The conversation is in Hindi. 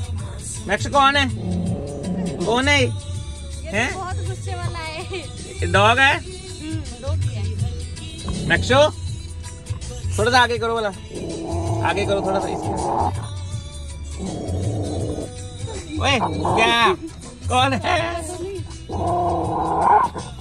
मैक्स कौन है? कौन है? ये तो बहुत गुस्से वाला है। डॉग है? डॉग है। मैक्सो थोड़ा सा आगे करो वाला, आगे करो थोड़ा सा इसके। ओए क्या? कौन है?